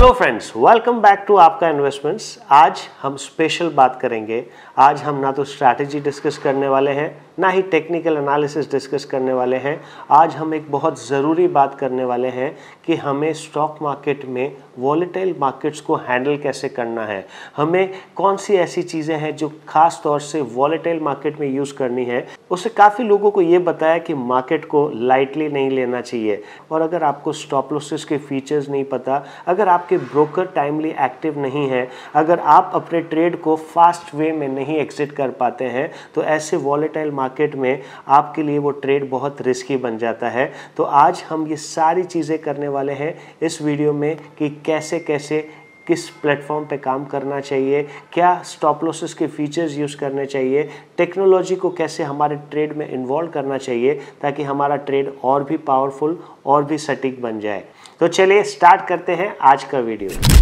Hello friends, welcome back to आपका investments. आज हम स्पेशल बात करेंगे। आज हम ना तो स्ट्रैटेजी डिस्कस करने वाले हैं, ना ही टेक्निकल एनालिसिस डिस्कस करने वाले हैं। आज हम एक बहुत ज़रूरी बात करने वाले हैं कि हमें स्टॉक मार्केट में वॉलेटाइल मार्केट्स को हैंडल कैसे करना है। हमें कौन सी ऐसी चीज़ें हैं जो खास तौर से वॉलेटाइल मार्केट में यूज़ करनी है। उससे काफ़ी लोगों को ये बताया कि मार्केट को लाइटली नहीं लेना चाहिए। और अगर आपको स्टॉप लॉसेस के फीचर्स नहीं पता, अगर आपके ब्रोकर टाइमली एक्टिव नहीं है, अगर आप अपने ट्रेड को फास्ट वे में नहीं एग्जिट कर पाते हैं, तो ऐसे वॉलेटाइल मार्केट में आपके लिए वो ट्रेड बहुत रिस्की बन जाता है। तो आज हम ये सारी चीज़ें करने वाले हैं इस वीडियो में कि कैसे कैसे किस प्लेटफॉर्म पे काम करना चाहिए, क्या स्टॉप लॉसेस के फीचर्स यूज़ करने चाहिए, टेक्नोलॉजी को कैसे हमारे ट्रेड में इन्वॉल्व करना चाहिए ताकि हमारा ट्रेड और भी पावरफुल और भी सटीक बन जाए। तो चलिए स्टार्ट करते हैं आज का वीडियो।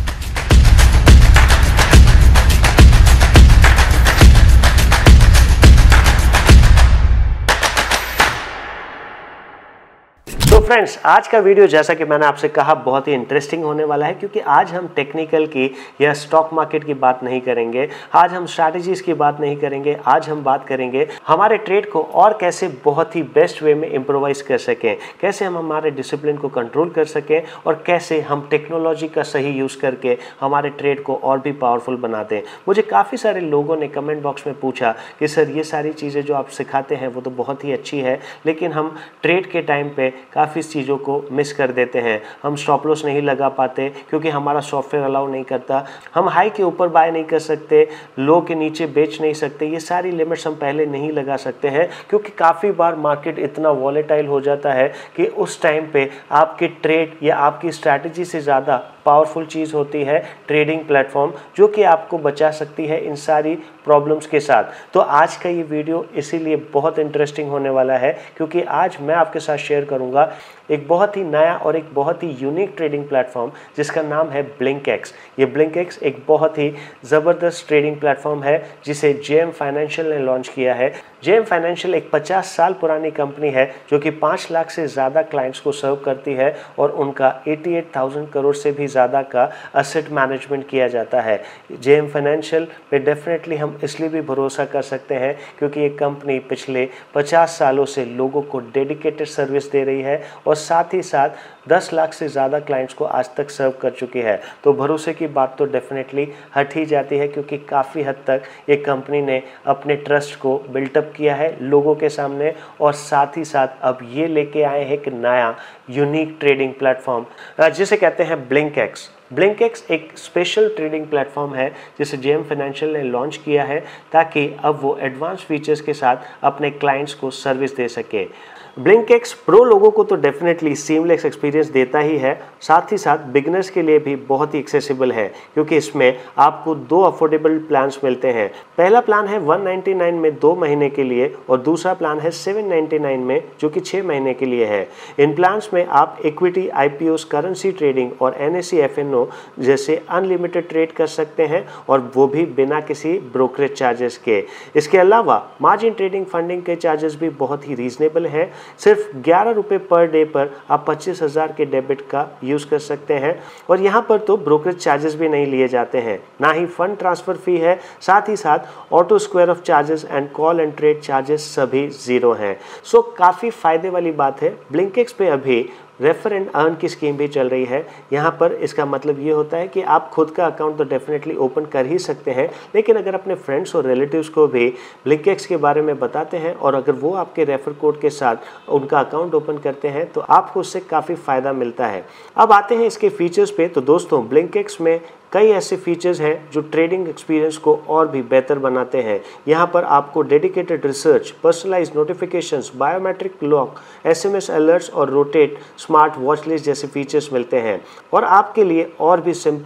तो फ्रेंड्स, आज का वीडियो जैसा कि मैंने आपसे कहा बहुत ही इंटरेस्टिंग होने वाला है, क्योंकि आज हम टेक्निकल की या स्टॉक मार्केट की बात नहीं करेंगे, आज हम स्ट्रैटेजीज की बात नहीं करेंगे। आज हम बात करेंगे हमारे ट्रेड को और कैसे बहुत ही बेस्ट वे में इम्प्रोवाइज कर सकें, कैसे हम हमारे डिसिप्लिन को कंट्रोल कर सकें और कैसे हम टेक्नोलॉजी का सही यूज़ करके हमारे ट्रेड को और भी पावरफुल बना दें। मुझे काफ़ी सारे लोगों ने कमेंट बॉक्स में पूछा कि सर ये सारी चीज़ें जो आप सिखाते हैं वो तो बहुत ही अच्छी है, लेकिन हम ट्रेड के टाइम पे काफ़ी चीज़ों को मिस कर देते हैं। हम स्टॉप लॉस नहीं लगा पाते क्योंकि हमारा सॉफ्टवेयर अलाउ नहीं करता, हम हाई के ऊपर बाय नहीं कर सकते, लो के नीचे बेच नहीं सकते। ये सारी लिमिट्स हम पहले नहीं लगा सकते हैं क्योंकि काफ़ी बार मार्केट इतना वॉलेटाइल हो जाता है कि उस टाइम पे आपके ट्रेड या आपकी स्ट्रैटेजी से ज़्यादा पावरफुल चीज़ होती है ट्रेडिंग प्लेटफॉर्म, जो कि आपको बचा सकती है इन सारी प्रॉब्लम्स के साथ। तो आज का ये वीडियो इसीलिए बहुत इंटरेस्टिंग होने वाला है क्योंकि आज मैं आपके साथ शेयर करूंगा एक बहुत ही नया और एक बहुत ही यूनिक ट्रेडिंग प्लेटफॉर्म जिसका नाम है ब्लिंकएक्स। ये ब्लिंकएक्स एक बहुत ही ज़बरदस्त ट्रेडिंग प्लेटफॉर्म है जिसे जेएम फाइनेंशियल ने लॉन्च किया है। जेएम फाइनेंशियल एक 50 साल पुरानी कंपनी है जो कि 5 लाख से ज़्यादा क्लाइंट्स को सर्व करती है और उनका 88,000 करोड़ से भी ज़्यादा का असेट मैनेजमेंट किया जाता है। जेएम फाइनेंशियल पे डेफिनेटली हम इसलिए भी भरोसा कर सकते हैं क्योंकि ये कंपनी पिछले 50 सालों से लोगों को डेडिकेटेड सर्विस दे रही है और साथ ही साथ 10 लाख से ज़्यादा क्लाइंट्स को आज तक सर्व कर चुकी है। तो भरोसे की बात तो डेफिनेटली हट ही जाती है क्योंकि काफ़ी हद तक ये कंपनी ने अपने ट्रस्ट को बिल्टअप किया है लोगों के सामने और साथ ही साथ अब ये लेके आए हैं एक नया यूनिक ट्रेडिंग प्लेटफॉर्म जिसे कहते हैं ब्लिंकएक्स। ब्लिंकएक्स एक स्पेशल ट्रेडिंग प्लेटफॉर्म है जिसे जेएम फाइनेंशियल ने लॉन्च किया है ताकि अब वो एडवांस फीचर्स के साथ अपने क्लाइंट्स को सर्विस दे सके। ब्लिंकएक्स प्रो लोगों को तो डेफिनेटली सीमलेस एक्सपीरियंस देता ही है, साथ ही साथ बिगनर्स के लिए भी बहुत ही एक्सेसिबल है क्योंकि इसमें आपको 2 अफोर्डेबल प्लान्स मिलते हैं। पहला प्लान है 199 में 2 महीने के लिए और दूसरा प्लान है 799 में जो कि 6 महीने के लिए है। इन प्लान्स में आप इक्विटी, आईपीओस, करेंसी ट्रेडिंग और एनएसई एफएनओ जैसे अनलिमिटेड ट्रेड कर सकते हैं और वो भी बिना किसी ब्रोकरेज चार्जेस के। इसके अलावा मार्जिन ट्रेडिंग फंडिंग के चार्जेस भी बहुत ही रीजनेबल हैं। सिर्फ 11 रुपये पर डे पर आप 25,000 के डेबिट का यूज़ कर सकते हैं और यहाँ पर तो ब्रोकरेज चार्जेस भी नहीं लिए जाते हैं, ना ही फंड ट्रांसफ़र फी है। साथ ही साथ auto square off charges and call and trade charges सभी ज़ीरो हैं। सो काफ़ी फ़ायदे वाली बात है। ब्लिंकएक्स पे अभी रेफर एंड अर्न की स्कीम भी चल रही है। यहाँ पर इसका मतलब ये होता है कि आप खुद का अकाउंट तो डेफिनेटली ओपन कर ही सकते हैं, लेकिन अगर अपने फ्रेंड्स और रिलेटिव्स को भी ब्लिंकएक्स के बारे में बताते हैं और अगर वो आपके रेफर कोड के साथ उनका अकाउंट ओपन करते हैं तो आपको उससे काफ़ी फ़ायदा मिलता है। अब आते हैं इसके फीचर्स पे। तो दोस्तों, ब्लिंकएक्स में कई ऐसे फीचर्स हैं जो ट्रेडिंग एक्सपीरियंस को और भी बेहतर बनाते हैं। यहाँ पर आपको dedicated research, personalised notifications, biometric lock, SMS alerts और रोटेट स्मार्ट वॉच लिस्ट जैसे फीचर्स मिलते हैं और आपके लिए और भी सिंपल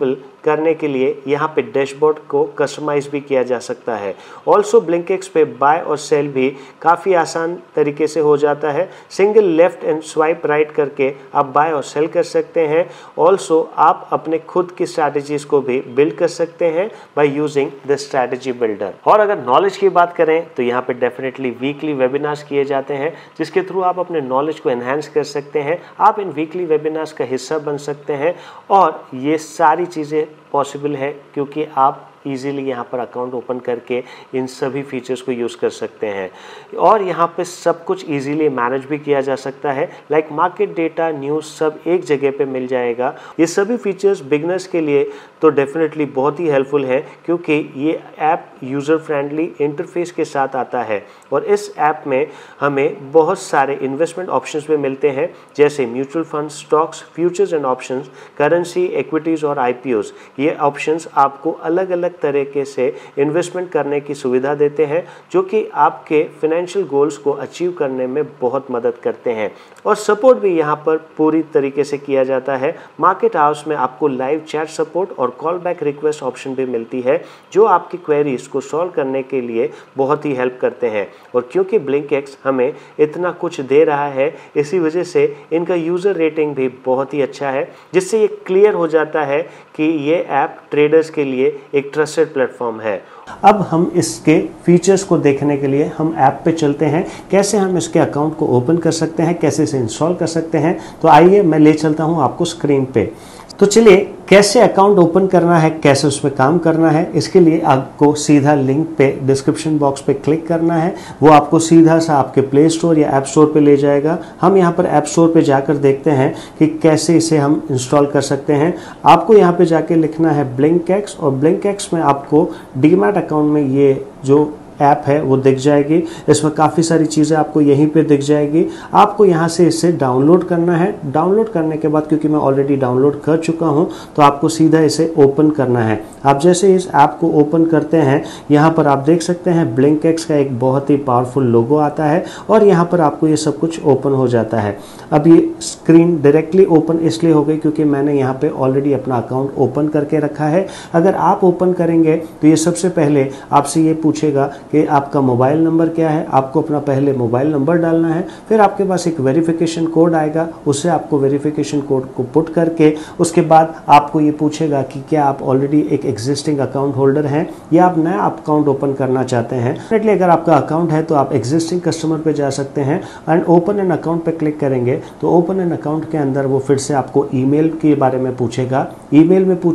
करने के लिए यहाँ पे डैशबोर्ड को कस्टमाइज भी किया जा सकता है। ऑल्सो ब्लिंकिंग पे बाय और सेल भी काफ़ी आसान तरीके से हो जाता है। Single left and swipe right करके आप बाय और सेल कर सकते हैं। ऑल्सो आप अपने खुद की स्ट्रैटेजीज को भी बिल्ड कर सकते हैं by using the strategy builder. और अगर नॉलेज की बात करें तो यहाँ पे डेफिनेटली वीकली वेबिनार्स किए जाते हैं, जिसके थ्रू आप अपने नॉलेज को एनहांस कर सकते हैं। आप इन वीकली वेबिनार्स का हिस्सा बन सकते हैं और ये सारी चीज़ें पॉसिबल है क्योंकि आप इजीली यहाँ पर अकाउंट ओपन करके इन सभी फीचर्स को यूज़ कर सकते हैं। और यहाँ पे सब कुछ इजीली मैनेज भी किया जा सकता है, लाइक मार्केट डेटा, न्यूज़ सब एक जगह पे मिल जाएगा। ये सभी फीचर्स बिगनर्स के लिए तो डेफिनेटली बहुत ही हेल्पफुल है क्योंकि ये ऐप यूज़र फ्रेंडली इंटरफेस के साथ आता है और इस ऐप में हमें बहुत सारे इन्वेस्टमेंट ऑप्शंस भी मिलते हैं, जैसे mutual fund, stocks, futures and options, currency, equities और IPOs। ये ऑप्शंस आपको अलग अलग तरीके से इन्वेस्टमेंट करने की सुविधा देते हैं जो कि आपके फाइनेंशियल गोल्स को अचीव करने में बहुत मदद करते हैं। और सपोर्ट भी यहाँ पर पूरी तरीके से किया जाता है। मार्केट हाउस में आपको लाइव चैट सपोर्ट और कॉल बैक रिक्वेस्ट ऑप्शन भी मिलती है जो आपकी क्वेरीज को सॉल्व करने के लिए बहुत ही हेल्प करते हैं। और क्योंकि ब्लिंकिंग हमें इतना कुछ दे रहा है, इसी वजह से इनका यूज़र रेटिंग भी बहुत ही अच्छा है, जिससे ये क्लियर हो जाता है कि ये ऐप ट्रेडर्स के लिए एक ट्रस्टेड प्लेटफॉर्म है। अब हम इसके फीचर्स को देखने के लिए हम ऐप पे चलते हैं, कैसे हम इसके अकाउंट को ओपन कर सकते हैं, कैसे इसे इंस्टॉल कर सकते हैं। तो आइए मैं ले चलता हूं आपको स्क्रीन पे। तो चलिए, कैसे अकाउंट ओपन करना है, कैसे उसमें काम करना है, इसके लिए आपको सीधा लिंक पे डिस्क्रिप्शन बॉक्स पे क्लिक करना है। वो आपको सीधा सा आपके प्ले स्टोर या ऐप स्टोर पे ले जाएगा। हम यहाँ पर ऐप स्टोर पे जाकर देखते हैं कि कैसे इसे हम इंस्टॉल कर सकते हैं। आपको यहाँ पे जाके लिखना है ब्लिंकिंग और ब्लिंकिंग में आपको डीमैट अकाउंट में ये जो ऐप है वो दिख जाएगी। इसमें काफ़ी सारी चीज़ें आपको यहीं पे दिख जाएगी। आपको यहाँ से इसे डाउनलोड करना है। डाउनलोड करने के बाद, क्योंकि मैं ऑलरेडी डाउनलोड कर चुका हूँ, तो आपको सीधा इसे ओपन करना है। आप जैसे इस ऐप को ओपन करते हैं, यहाँ पर आप देख सकते हैं ब्लिंकिंग का एक बहुत ही पावरफुल लोगो आता है और यहाँ पर आपको ये सब कुछ ओपन हो जाता है। अब ये स्क्रीन डायरेक्टली ओपन इसलिए हो गई क्योंकि मैंने यहाँ पे ऑलरेडी अपना अकाउंट ओपन करके रखा है। अगर आप ओपन करेंगे तो ये सबसे पहले आपसे ये पूछेगा कि आपका मोबाइल नंबर क्या है। आपको अपना पहले मोबाइल नंबर डालना है, फिर आपके पास एक वेरिफिकेशन कोड आएगा, उससे आपको वेरिफिकेशन कोड को पुट करके उसके बाद आपको ये पूछेगा कि क्या आप ऑलरेडी एक एग्जिस्टिंग अकाउंट होल्डर हैं या आप नया अकाउंट ओपन करना चाहते हैं। डेफिनेटली अगर आपका अकाउंट है तो आप एग्जिस्टिंग कस्टमर पे जा सकते हैं एंड ओपन एन अकाउंट पे क्लिक करेंगे तो ओपन एन अकाउंट के अंदर वो फिर से आपको ईमेल के बारे में पूछेगा। ईमेल में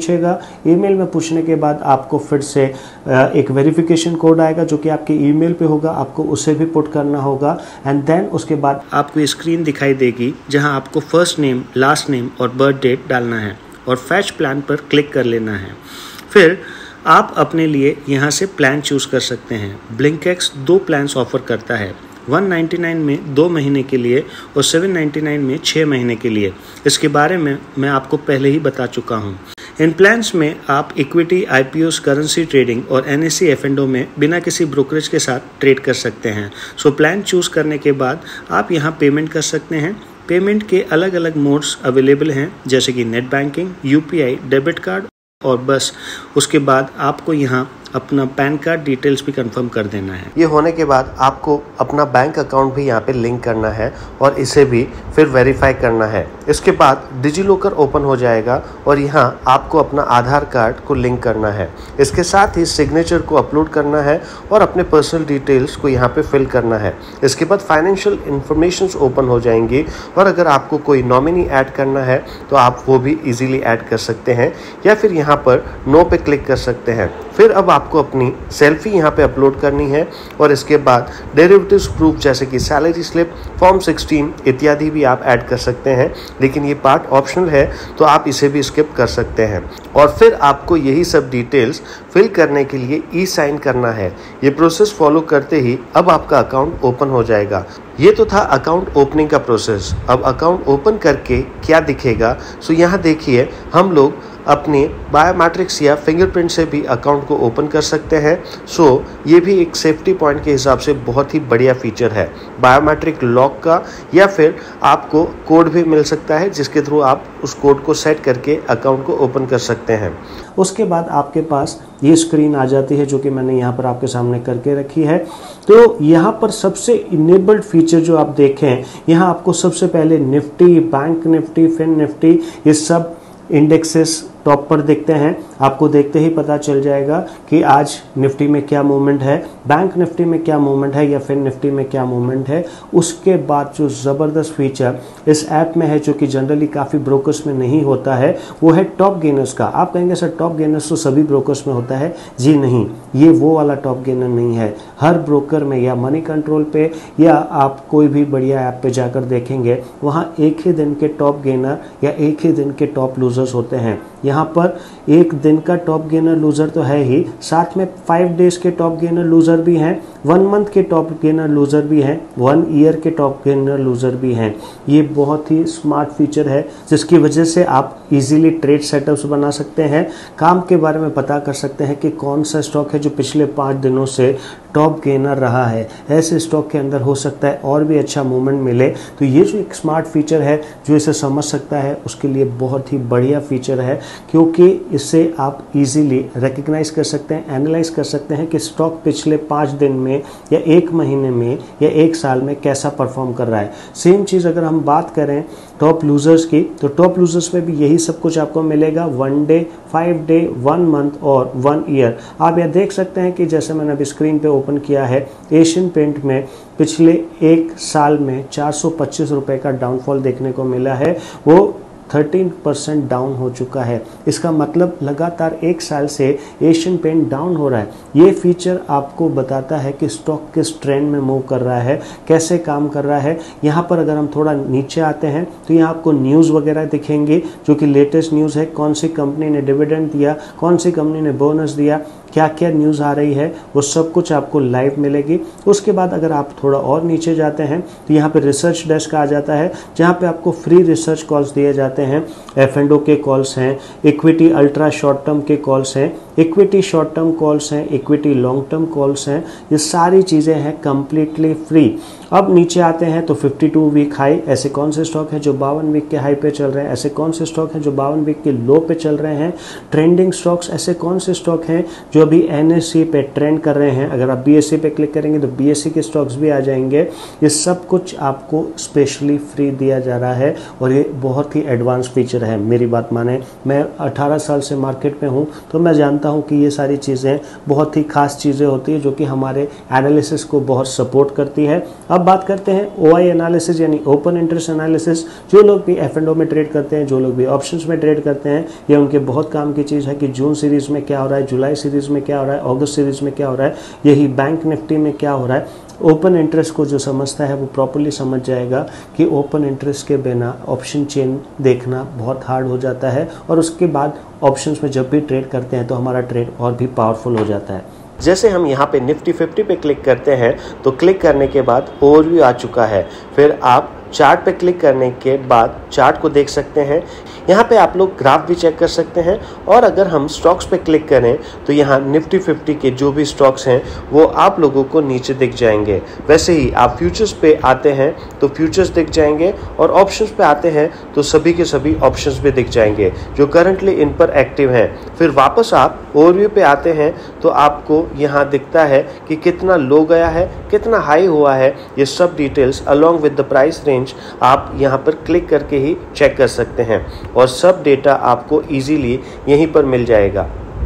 पूछने के बाद आपको फिर से एक वेरिफिकेशन कोड आएगा जो कि आपके ईमेल पे होगा, आपको उसे भी पुट करना होगा एंड देन उसके बाद आपको स्क्रीन दिखाई देगी जहां आपको फर्स्ट नेम, लास्ट नेम और बर्थ डेट डालना है और फैच प्लान पर क्लिक कर लेना है। फिर आप अपने लिए यहां से प्लान चूज कर सकते हैं। ब्लिंकिंग 2 प्लान्स ऑफर करता है, 199 में 2 महीने के लिए और 799 में 6 महीने के लिए। इसके बारे में मैं आपको पहले ही बता चुका हूँ। इन प्लान्स में आप इक्विटी, IPOs, करेंसी ट्रेडिंग और NSE F&O में बिना किसी ब्रोकरेज के साथ ट्रेड कर सकते हैं। सो प्लान चूज करने के बाद आप यहाँ पेमेंट कर सकते हैं। पेमेंट के अलग अलग मोड्स अवेलेबल हैं, जैसे कि net banking, UPI, debit card और बस उसके बाद आपको यहाँ अपना पैन कार्ड डिटेल्स भी कंफर्म कर देना है। ये होने के बाद आपको अपना बैंक अकाउंट भी यहाँ पे लिंक करना है और इसे भी फिर वेरीफाई करना है। इसके बाद डिजिलॉकर ओपन हो जाएगा और यहाँ आपको अपना आधार कार्ड को लिंक करना है। इसके साथ ही सिग्नेचर को अपलोड करना है और अपने पर्सनल डिटेल्स को यहाँ पे फिल करना है। इसके बाद फाइनेंशियल इंफॉर्मेशंस ओपन हो जाएंगी और अगर आपको कोई नॉमिनी ऐड करना है तो आप वो भी इजीली ऐड कर सकते हैं या फिर यहाँ पर नो पे क्लिक कर सकते हैं। फिर अब आपको अपनी सेल्फी यहाँ पे अपलोड करनी है और इसके बाद डेरिवेटिव्स प्रूफ जैसे कि सैलरी स्लिप, फॉर्म 16 इत्यादि भी आप ऐड कर सकते हैं, लेकिन ये पार्ट ऑप्शनल है तो आप इसे भी स्किप कर सकते हैं। और फिर आपको यही सब डिटेल्स फिल करने के लिए ई-साइन करना है। ये प्रोसेस फॉलो करते ही अब आपका अकाउंट ओपन हो जाएगा। ये तो था अकाउंट ओपनिंग का प्रोसेस। अब अकाउंट ओपन करके क्या दिखेगा, सो यहाँ देखिए हम लोग अपनी बायोमेट्रिक्स या फिंगरप्रिंट से भी अकाउंट को ओपन कर सकते हैं। सो ये भी एक सेफ्टी पॉइंट के हिसाब से बहुत ही बढ़िया फीचर है बायोमेट्रिक लॉक का, या फिर आपको कोड भी मिल सकता है जिसके थ्रू आप उस कोड को सेट करके अकाउंट को ओपन कर सकते हैं। उसके बाद आपके पास ये स्क्रीन आ जाती है जो कि मैंने यहाँ पर आपके सामने करके रखी है। तो यहाँ पर सबसे इनेबल्ड फीचर जो आप देखें, यहाँ आपको सबसे पहले निफ्टी, बैंक निफ्टी, फिन निफ्टी, ये सब इंडेक्सेस टॉप पर दिखते हैं। आपको देखते ही पता चल जाएगा कि आज निफ्टी में क्या मूवमेंट है, बैंक निफ्टी में क्या मूवमेंट है या फिर निफ्टी में क्या मूवमेंट है। उसके बाद जो ज़बरदस्त फीचर इस ऐप में है जो कि जनरली काफ़ी ब्रोकर्स में नहीं होता है, वो है टॉप गेनर्स का। आप कहेंगे सर टॉप गेनर्स तो सभी ब्रोकर्स में होता है। जी नहीं, ये वो वाला टॉप गेनर नहीं है। हर ब्रोकर में या मनी कंट्रोल पे या आप कोई भी बढ़िया ऐप पे जाकर देखेंगे, वहाँ एक ही दिन के टॉप गेनर या एक ही दिन के टॉप लूजर्स होते हैं। यहाँ पर एक दिन का टॉप गेनर लूजर तो है ही, साथ में 5 डेज के टॉप गेनर लूजर भी हैं, 1 मंथ के टॉप गेनर लूजर भी हैं, 1 ईयर के टॉप गेनर लूजर भी हैं। ये बहुत ही स्मार्ट फीचर है जिसकी वजह से आप इजीली ट्रेड सेटअप्स बना सकते हैं, काम के बारे में पता कर सकते हैं कि कौन सा स्टॉक है जो पिछले 5 दिनों से टॉप गेनर रहा है। ऐसे स्टॉक के अंदर हो सकता है और भी अच्छा मूवमेंट मिले। तो ये जो एक स्मार्ट फीचर है जो इसे समझ सकता है उसके लिए बहुत ही बढ़िया फीचर है, क्योंकि इससे आप इजीली रिकग्नाइज कर सकते हैं, एनालाइज कर सकते हैं कि स्टॉक पिछले 5 दिन में या 1 महीने में या 1 साल में कैसा परफॉर्म कर रहा है। सेम चीज़ अगर हम बात करें टॉप लूजर्स की, तो टॉप लूजर्स में भी यही सब कुछ आपको मिलेगा, 1 डे, 5 डे, 1 मंथ और 1 ईयर। आप यह देख सकते हैं कि जैसे मैंने अभी स्क्रीन पे ओपन किया है, एशियन पेंट में पिछले 1 साल में 425 रुपये का डाउनफॉल देखने को मिला है। वो 13% डाउन हो चुका है। इसका मतलब लगातार 1 साल से एशियन पेंट डाउन हो रहा है। ये फीचर आपको बताता है कि स्टॉक किस ट्रेंड में मूव कर रहा है, कैसे काम कर रहा है। यहाँ पर अगर हम थोड़ा नीचे आते हैं तो यहाँ आपको न्यूज़ वगैरह दिखेंगे जो कि लेटेस्ट न्यूज़ है, कौन सी कंपनी ने डिविडेंड दिया, कौन सी कंपनी ने बोनस दिया, क्या क्या न्यूज़ आ रही है, वो सब कुछ आपको लाइव मिलेगी। उसके बाद अगर आप थोड़ा और नीचे जाते हैं तो यहाँ पे रिसर्च डेस्क आ जाता है जहाँ पे आपको फ्री रिसर्च कॉल्स दिए जाते हैं। F&O के कॉल्स हैं, इक्विटी अल्ट्रा शॉर्ट टर्म के कॉल्स हैं, इक्विटी शॉर्ट टर्म कॉल्स हैं, इक्विटी लॉन्ग टर्म कॉल्स हैं। ये सारी चीज़ें हैं कम्प्लीटली फ्री। अब नीचे आते हैं तो 52 वीक हाई, ऐसे कौन से स्टॉक हैं जो 52 वीक के हाई पे चल रहे हैं, ऐसे कौन से स्टॉक हैं जो 52 वीक के लो पे चल रहे हैं। ट्रेंडिंग स्टॉक्स, ऐसे कौन से स्टॉक हैं जो अभी NSE पे ट्रेंड कर रहे हैं। अगर आप BSE पे क्लिक करेंगे तो BSE के स्टॉक्स भी आ जाएंगे। ये सब कुछ आपको स्पेशली फ्री दिया जा रहा है और ये बहुत ही एडवांस फीचर है। मेरी बात माने, मैं 18 साल से मार्केट में हूँ तो मैं जानता हूँ कि ये सारी चीज़ें बहुत ही खास चीज़ें होती है जो कि हमारे एनालिसिस को बहुत सपोर्ट करती है। अब बात करते हैं OI एनालिसिस यानी ओपन इंटरेस्ट एनालिसिस। जो लोग भी F&O में ट्रेड करते हैं, जो लोग भी ऑप्शंस में ट्रेड करते हैं, ये उनके बहुत काम की चीज़ है कि जून सीरीज़ में क्या हो रहा है, जुलाई सीरीज़ में क्या हो रहा है, अगस्त सीरीज़ में क्या हो रहा है, यही बैंक निफ्टी में क्या हो रहा है। ओपन इंटरेस्ट को जो समझता है वो प्रॉपर्ली समझ जाएगा कि ओपन इंटरेस्ट के बिना ऑप्शन चेन देखना बहुत हार्ड हो जाता है और उसके बाद ऑप्शंस में जब भी ट्रेड करते हैं तो हमारा ट्रेड और भी पावरफुल हो जाता है। जैसे हम यहाँ पे निफ्टी 50 पे क्लिक करते हैं तो क्लिक करने के बाद ओवरव्यू आ चुका है। फिर आप चार्ट पे क्लिक करने के बाद चार्ट को देख सकते हैं। यहाँ पे आप लोग ग्राफ भी चेक कर सकते हैं और अगर हम स्टॉक्स पे क्लिक करें तो यहाँ निफ्टी 50 के जो भी स्टॉक्स हैं वो आप लोगों को नीचे दिख जाएंगे। वैसे ही आप फ्यूचर्स पे आते हैं तो फ्यूचर्स दिख जाएंगे और ऑप्शंस पे आते हैं तो सभी के सभी ऑप्शंस भी दिख जाएंगे जो करंटली इन पर एक्टिव हैं। फिर वापस आप ओवरव्यू पे आते हैं तो आपको यहाँ दिखता है कि कितना लो गया है, कितना हाई हुआ है। ये सब details along with the price range आप यहाँ पर क्लिक करके ही चेक कर सकते हैं और सब डेटा आपको इजीली यहीं पर मिल जाएगा।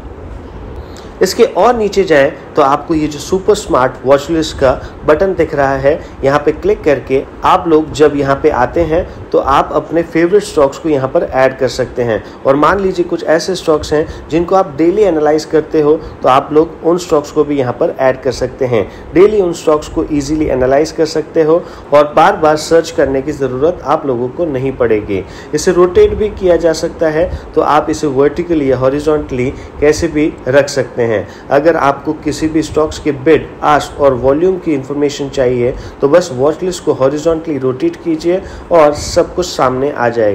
इसके और नीचे जाएं तो आपको ये जो सुपर स्मार्ट वॉच लिस्ट का बटन दिख रहा है, यहाँ पे क्लिक करके आप लोग जब यहाँ पे आते हैं तो आप अपने फेवरेट स्टॉक्स को यहाँ पर ऐड कर सकते हैं। और मान लीजिए कुछ ऐसे स्टॉक्स हैं जिनको आप डेली एनालाइज करते हो तो आप लोग उन स्टॉक्स को भी यहाँ पर ऐड कर सकते हैं। डेली उन स्टॉक्स को ईजिली एनालाइज कर सकते हो और बार बार सर्च करने की ज़रूरत आप लोगों को नहीं पड़ेगी। इसे रोटेट भी किया जा सकता है तो आप इसे वर्टिकली या हॉरिजॉन्टली कैसे भी रख सकते हैं। अगर आपको किसी भी स्टॉक्स के बिड, आस्क और वॉल्यूम की इंफॉर्मेशन चाहिए तो बस वॉच लिस्ट को हॉरिजॉन्टली रोटेट कीजिए और सब कुछ सामने आ जाएगा।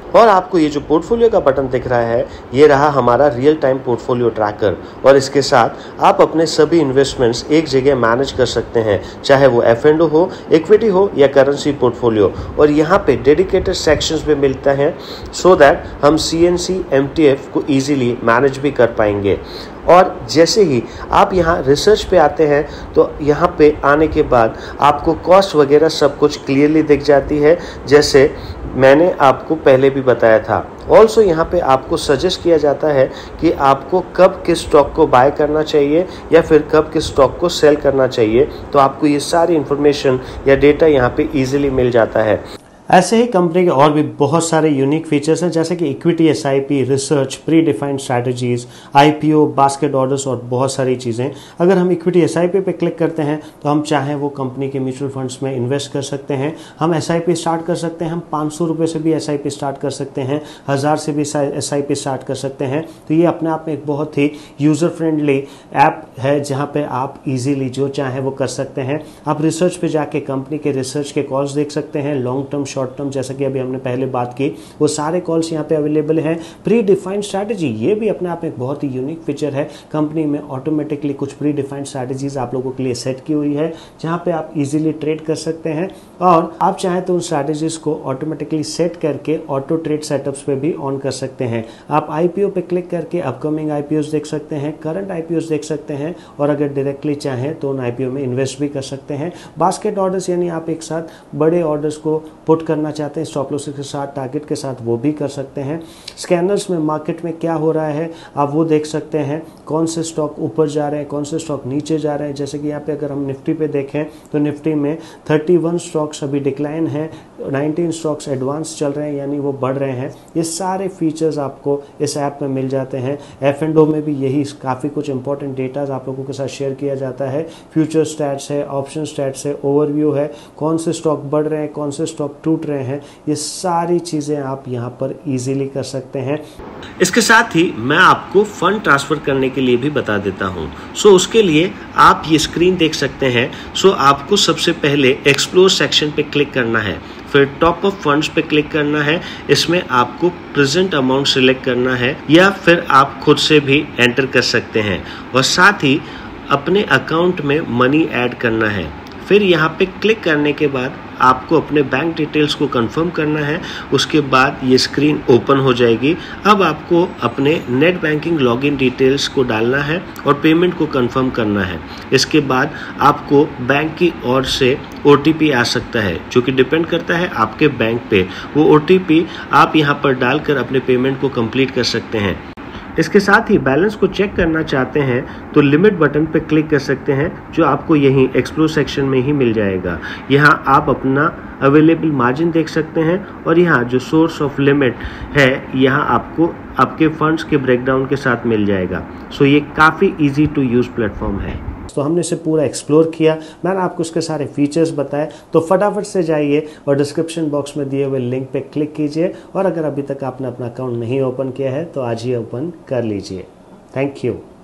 और आपको ये जो पोर्टफोलियो का बटन दिख रहा है, ये रहा हमारा रियल टाइम पोर्टफोलियो ट्रैकर। और इसके साथ आप अपने सभी इन्वेस्टमेंट्स एक जगह मैनेज कर सकते हैं, चाहे वो F&O हो, इक्विटी हो या करेंसी पोर्टफोलियो। और यहाँ पे डेडिकेटेड सेक्शंस भी मिलता है सो दैट हम CNC MTF को ईजिली मैनेज भी कर पाएंगे। और जैसे ही आप यहाँ रिसर्च पे आते हैं तो यहाँ पे आने के बाद आपको कॉस्ट वगैरह सब कुछ क्लियरली दिख जाती है, जैसे मैंने आपको पहले भी बताया था। ऑल्सो यहाँ पे आपको सजेस्ट किया जाता है कि आपको कब किस स्टॉक को बाय करना चाहिए या फिर कब किस स्टॉक को सेल करना चाहिए, तो आपको ये सारी इन्फॉर्मेशन या डेटा यहाँ पे ईजिली मिल जाता है। ऐसे ही कंपनी के और भी बहुत सारे यूनिक फीचर्स हैं, जैसे कि equity SIP, research, pre defined strategies, IPO, basket orders और बहुत सारी चीज़ें। अगर हम इक्विटी SIP पे क्लिक करते हैं तो हम चाहें वो कंपनी के म्यूचुअल फंड्स में इन्वेस्ट कर सकते हैं। हम SIP स्टार्ट कर सकते हैं, हम 500 रुपये से भी SIP स्टार्ट कर सकते हैं, 1000 से भी SIP स्टार्ट कर सकते हैं। तो ये अपने आप में एक बहुत ही यूज़र फ्रेंडली ऐप है, जहाँ पर आप ईजिली जो चाहें वो कर सकते हैं। आप रिसर्च पर जाके कंपनी के रिसर्च के कॉल्स देख सकते हैं, लॉन्ग टर्म, शॉर्ट टर्म, जैसा कि अभी हमने पहले बात की, वो सारे कॉल्स यहाँ पे अवेलेबल हैं। प्री डिफाइंड स्ट्रैटेजी, ये भी अपने आप में एक बहुत ही यूनिक फीचर है। कंपनी में ऑटोमेटिकली कुछ प्री डिफाइंड स्ट्रैटेजीज आप लोगों के लिए सेट की हुई है, जहाँ पे आप इजीली ट्रेड कर सकते हैं। और आप चाहें तो उन स्ट्रैटेजीज को ऑटोमेटिकली सेट करके ऑटो ट्रेड सेटअप्स पे भी ऑन कर सकते हैं। आप IPO पे क्लिक करके अपकमिंग IPOs देख सकते हैं, करंट IPOs देख सकते हैं, और अगर डायरेक्टली चाहें तो उन IPO में इन्वेस्ट भी कर सकते हैं। बास्केट ऑर्डर्स, यानी आप एक साथ बड़े ऑर्डर्स को पुट करना चाहते हैं स्टॉप लॉस के साथ, टारगेट के साथ, वो भी कर सकते हैं। स्कैनर्स में मार्केट में क्या हो रहा है आप वो देख सकते हैं, कौन से स्टॉक ऊपर जा रहे हैं, कौन से स्टॉक नीचे जा रहे हैं। जैसे कि यहाँ पे अगर हम निफ्टी पे देखें तो निफ्टी में 31 स्टॉक्स अभी डिक्लाइन है, 19 स्टॉक्स एडवांस चल रहे हैं, यानी वो बढ़ रहे हैं। ये सारे फीचर्स आपको इस ऐप में मिल जाते हैं। F&O में भी यही काफ़ी कुछ इंपॉर्टेंट डेटाज आप लोगों के साथ शेयर किया जाता है। फ्यूचर स्टैट्स है, ऑप्शन स्टैट्स है, ओवरव्यू है, कौन से स्टॉक बढ़ रहे हैं, कौन से स्टॉक टूट रहे हैं, ये सारी चीज़ें आप यहाँ पर इजीली कर सकते हैं। इसके साथ ही मैं आपको फंड ट्रांसफ़र करने के लिए भी बता देता हूँ। सो उसके लिए आप ये स्क्रीन देख सकते हैं। सो आपको सबसे पहले एक्सप्लोर सेक्शन पे क्लिक करना है, फिर टॉप ऑफ फंड्स पे क्लिक करना है। इसमें आपको प्रेजेंट अमाउंट सिलेक्ट करना है, या फिर आप खुद से भी एंटर कर सकते हैं, और साथ ही अपने अकाउंट में मनी ऐड करना है। फिर यहाँ पे क्लिक करने के बाद आपको अपने बैंक डिटेल्स को कंफर्म करना है। उसके बाद ये स्क्रीन ओपन हो जाएगी। अब आपको अपने नेट बैंकिंग लॉगिन डिटेल्स को डालना है और पेमेंट को कंफर्म करना है। इसके बाद आपको बैंक की ओर से OTP आ सकता है, जो कि डिपेंड करता है आपके बैंक पे। वो OTP आप यहाँ पर डालकर अपने पेमेंट को कंप्लीट कर सकते हैं। इसके साथ ही बैलेंस को चेक करना चाहते हैं तो लिमिट बटन पर क्लिक कर सकते हैं, जो आपको यहीं एक्सप्लोर सेक्शन में ही मिल जाएगा। यहाँ आप अपना अवेलेबल मार्जिन देख सकते हैं, और यहाँ जो सोर्स ऑफ लिमिट है यहाँ आपको आपके फंड्स के ब्रेकडाउन के साथ मिल जाएगा। सो ये काफ़ी इजी टू यूज़ प्लेटफॉर्म है। तो हमने इसे पूरा एक्सप्लोर किया, मैंने आपको उसके सारे फीचर्स बताए। तो फटाफट से जाइए और डिस्क्रिप्शन बॉक्स में दिए हुए लिंक पे क्लिक कीजिए, और अगर अभी तक आपने अपना अकाउंट नहीं ओपन किया है तो आज ही ओपन कर लीजिए। Thank you.